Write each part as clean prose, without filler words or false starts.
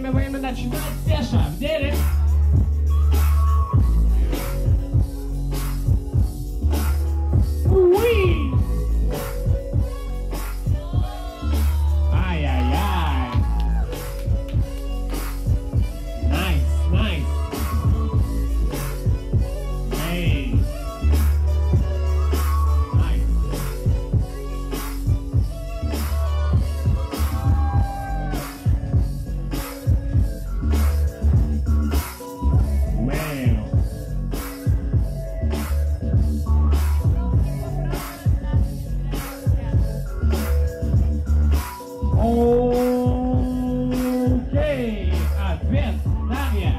время начинать. Сеша, в деле. Уи! Ай-яй-яй. Найс, найс. Эй. Найс. Окей, ответ, Дарья.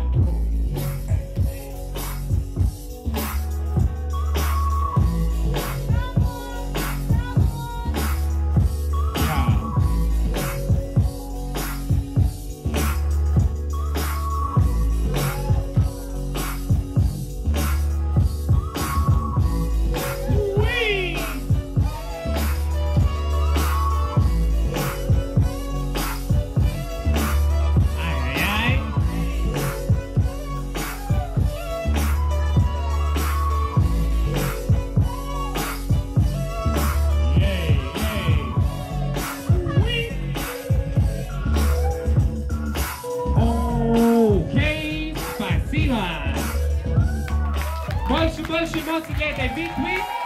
Больше эмоций для этой битвы.